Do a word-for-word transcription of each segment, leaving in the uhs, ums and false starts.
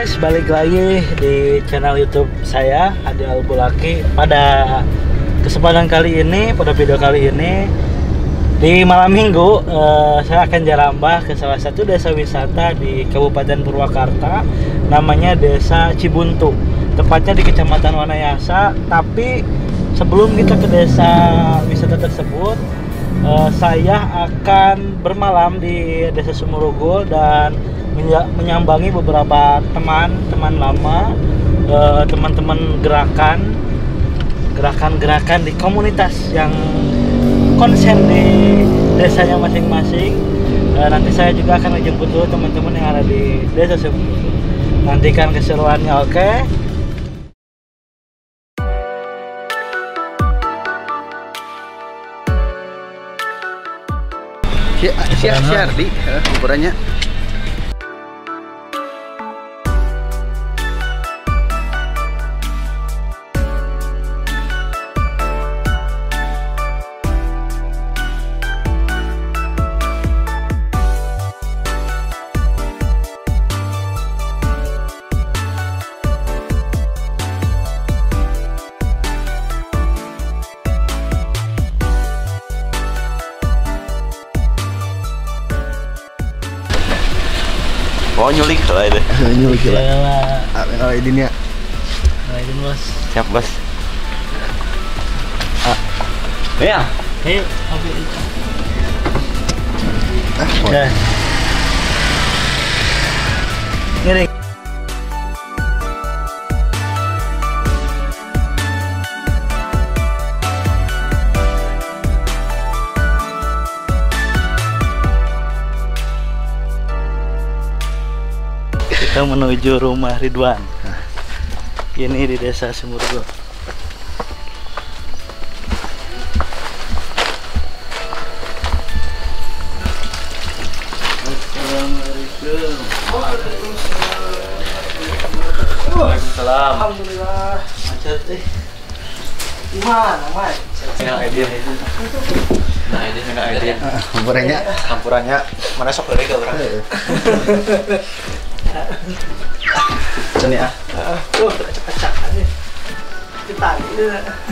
guys, balik lagi di channel YouTube saya Adi Albulaki. Pada kesempatan kali ini, pada video kali ini, di malam minggu eh, saya akan jarambah ke salah satu desa wisata di Kabupaten Purwakarta, namanya Desa Cibuntu, tepatnya di Kecamatan Wanayasa. Tapi sebelum kita ke desa wisata tersebut, eh, saya akan bermalam di Desa Sumurugul dan menyambangi beberapa teman-teman lama, teman-teman gerakan gerakan-gerakan di komunitas yang konsen di desanya masing-masing. Nanti saya juga akan menjemput dulu teman-teman yang ada di Desa Sumurugul. Nantikan keseruannya, oke? Siap, siap, di ukurannya. Oh, nyulik lah itu. Nyulik lah. Yalah. Oh, ini ya. Nah, ini bos. Siap, bos. Ah. Ya. Ayo, oke. Ah, Udah. Ngeri. Kita menuju rumah Ridwan. Ini di Desa Sumurugul. Assalamualaikum. Waalaikumsalam. Alhamdulillah. Macet eh. Gimana, Mas? Enggak idea. Nah, ini enggak idea. Campurannya, Campurannya mana sok dari orang. sini ah. Tuh, acak-acak aja. Kita ini.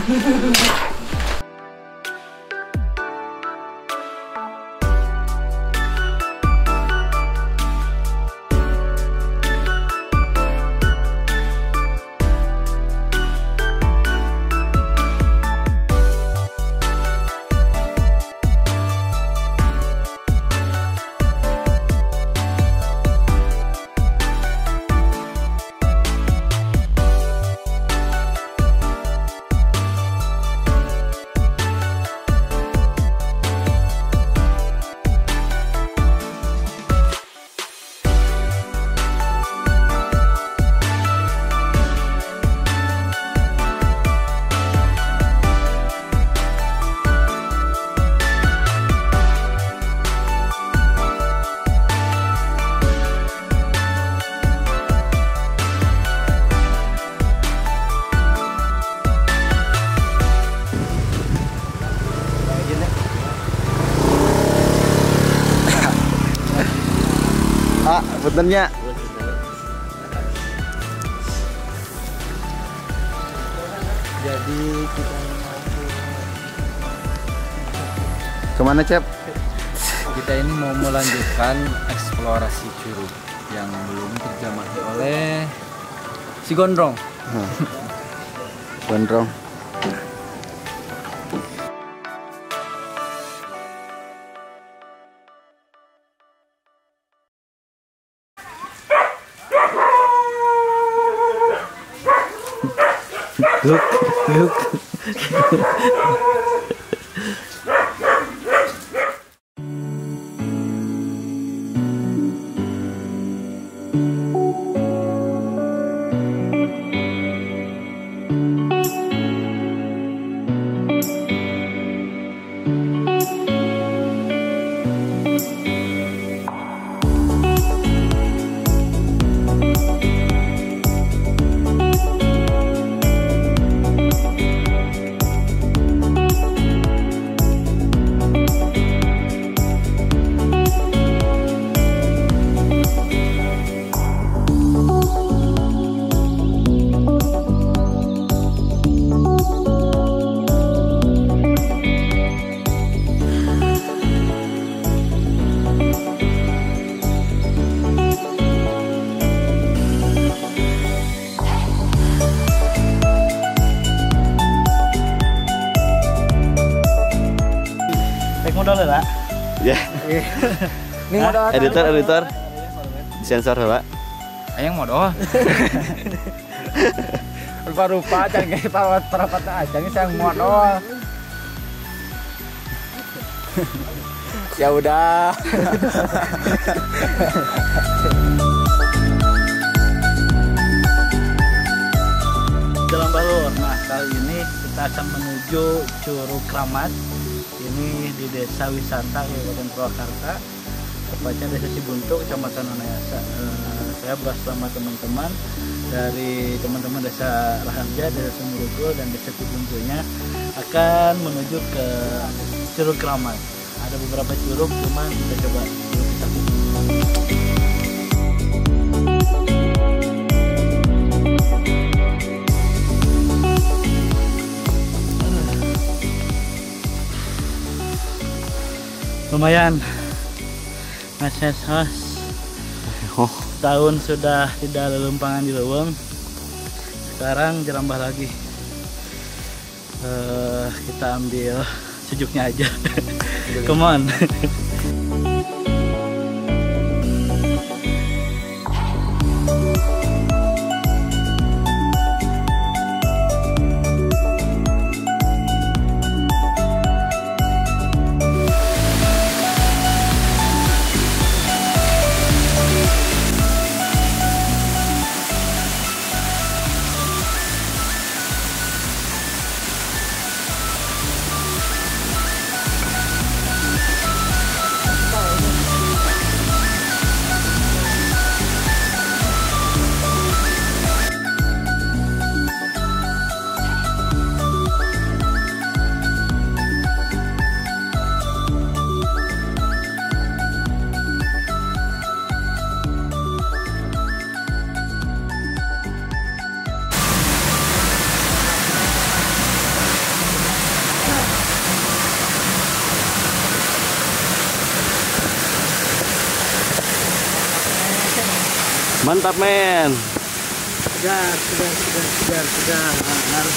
Ah, puntennya. Jadi kita mau Kemana, Cep? Kita ini mau melanjutkan eksplorasi curug yang belum terjamahi oleh si Gondrong. Gondrong. Duk, duk. modal lah. Ya. Ini modal Editor, editor. Sensor Pak. Ayang modal. Rupa-rupa jangan kayak perawat-perawat aja nih saya modal. Ya udah. Jalan Balur. Nah, kali ini kita akan menuju Curug Kramat. Ini di Desa Wisata Kabupaten Purwakarta, tepatnya Desa Cibuntu, Kecamatan Wanayasa. Eh, saya bersama teman-teman dari teman-teman Desa Raharja, Desa Sumurugo, dan Desa Cibuntunya akan menuju ke Curug Kramat. Ada beberapa curug, cuman kita coba curug satu. Lumayan, Mas Hos. Oh. Tahun sudah tidak ada lempangan di Leuweung. Sekarang jerambah lagi. Uh, kita ambil sejuknya aja. Come on. Mantap men. Segar, segar, segar, segar, segar. Harus.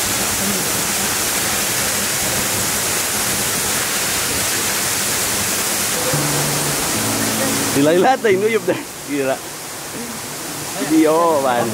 Dila-dila teh nguyup dah. Gila. Video ban.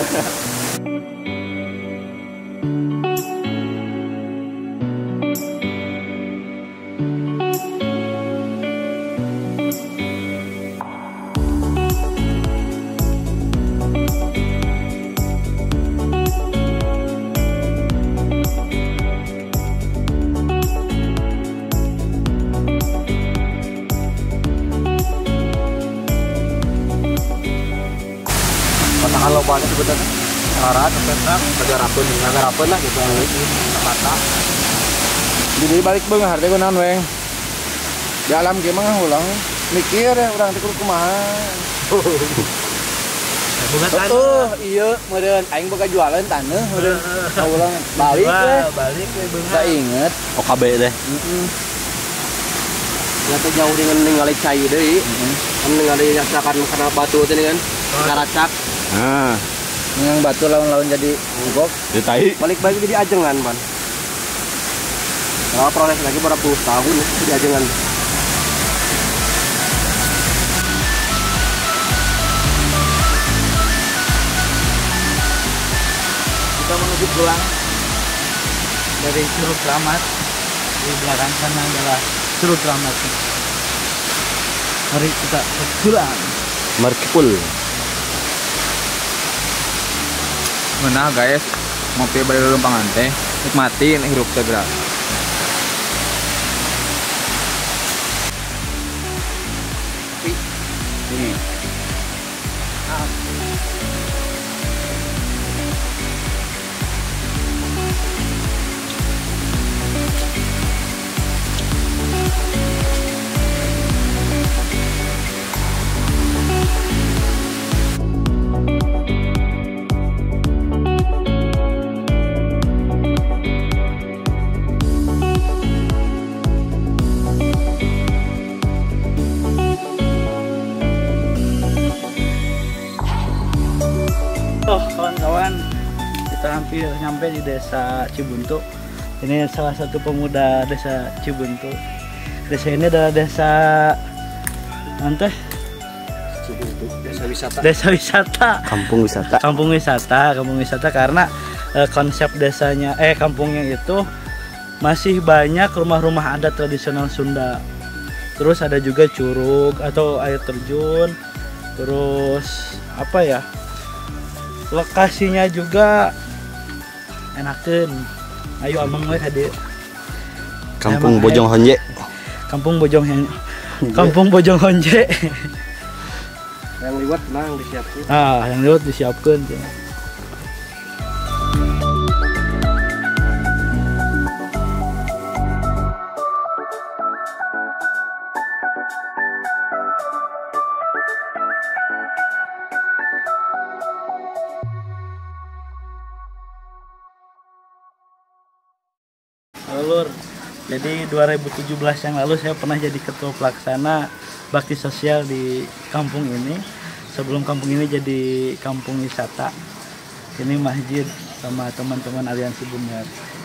Kalau banyak sebetulnya syarat tentang negarapeun negarapeun lah gitu kata. Jadi balik beunghar teh kunaon weng. Di alam ge mah ulang mikir ya urang teh kumaha. Oh, iya meureun aing boga jualan taneuh meureun. Ulang balik we. Balik we beunghar. Saya inget O K B deh. heeh. Ternyata jauh dengan ningali cai deui. Kan ningali nyasakan karena batu teh kan. Ngaracak. Nah, Yang batu lawan-lawan jadi gok. di tai. Balik-balik jadi ajengan, Pan. Nah, proses lagi berapa puluh tahun ya, jadi ajengan. Kita menuju pulang dari Curug Kramat. Di belakang sana adalah Curug Kramat. Mari kita pulang. Markipul. Mana guys, ngopi balik lempangan teh, nikmatin hirup teh gerak. Ini. Oh kawan-kawan, kita hampir nyampe di Desa Cibuntu. Ini salah satu pemuda Desa Cibuntu. Desa ini adalah desa nanti Desa wisata. desa wisata. Kampung wisata. Kampung wisata, kampung wisata karena eh, konsep desanya eh kampungnya itu masih banyak rumah-rumah adat tradisional Sunda. Terus ada juga curug atau air terjun. Terus apa ya? Lokasinya juga enakeun. Ayo amang we ka dieu. Kampung Emang Bojong Honje. Kampung Bojong Honje. Kampung Bojong Honje. Yang liwat nah yang disiapkan. Ah, yang lewat disiapkan. Lur, jadi dua ribu tujuh belas yang lalu saya pernah jadi ketua pelaksana bakti sosial di kampung ini. Sebelum kampung ini jadi kampung wisata. Ini masjid sama teman-teman aliansi Bundar.